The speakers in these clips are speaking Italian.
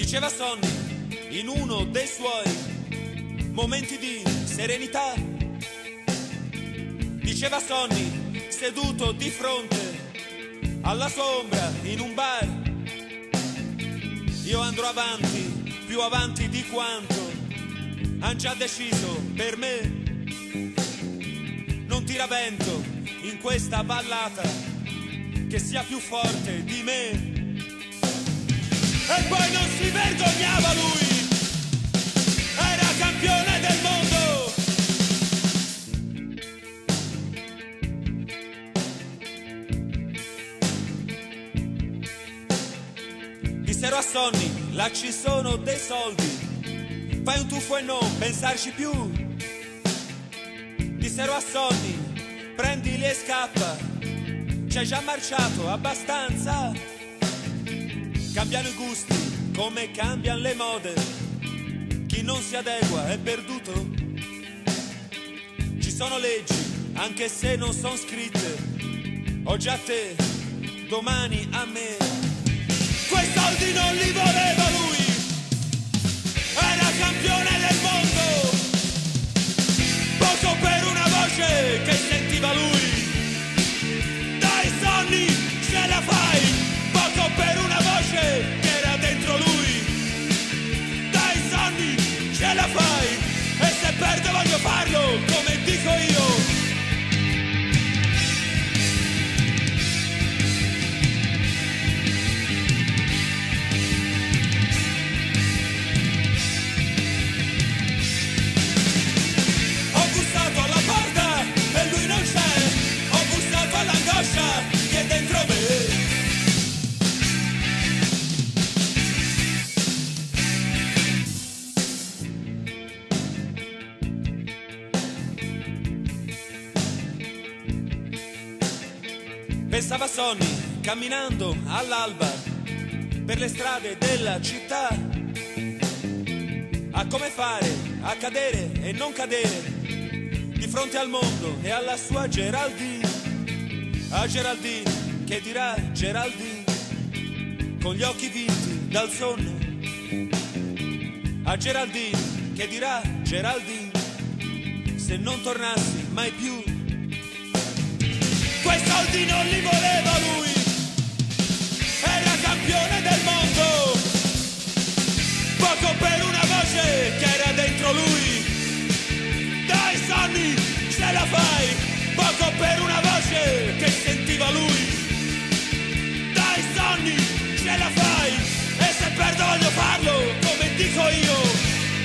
Diceva Sonny in uno dei suoi momenti di serenità. Diceva Sonny seduto di fronte alla sua ombra in un bar: io andrò avanti, più avanti di quanto han già deciso per me. Non tira vento in questa ballata che sia più forte di me. E poi non si vergognava lui, era campione del mondo. Dissero a Sonny, là ci sono dei soldi, fai un tuffo e non pensarci più. Dissero a Sonny, prendili e scappa, c'hai già marciato abbastanza. Cambiano i gusti come cambiano le mode, chi non si adegua è perduto. Ci sono leggi anche se non sono scritte, oggi a te, domani a me. Quei soldi non li voleva lui, era campione del mondo. Poco per una voce che sentiva lui, dai Sonny ce la fai. Poco per una voce che era dentro lui, dai Sonny ce la fai. E se perdo voglio farlo come dico io. Ho bussato alla porta e lui non c'è, ho bussato all'angoscia che è dentro me. Pensava Sonny camminando all'alba per le strade della città, a come fare, a cadere e non cadere di fronte al mondo e alla sua Geraldine. A Geraldine che dirà Geraldine con gli occhi vinti dal sonno. A Geraldine che dirà Geraldine se non tornassi mai più. Quei soldi non li voleva lui, era campione del mondo. Poco per una voce che era dentro lui, dai Sonny ce la fai. Poco per una voce che sentiva lui, dai Sonny ce la fai. E se perdo voglio farlo come dico io.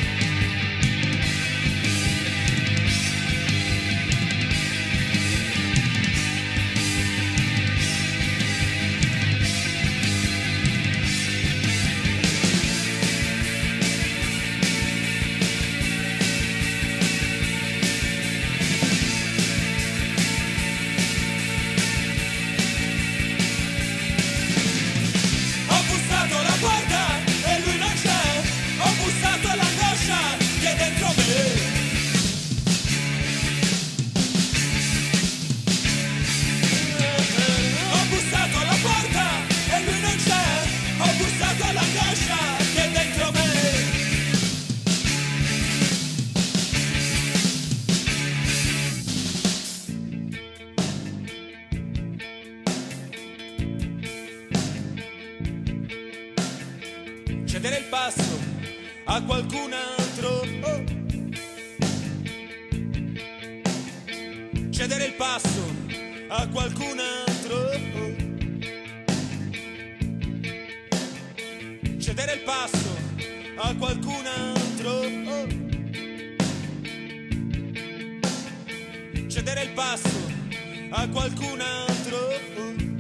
Cedere il passo a qualcun altro, cedere il passo a qualcun altro, cedere il passo a qualcun altro, cedere il passo a qualcun altro.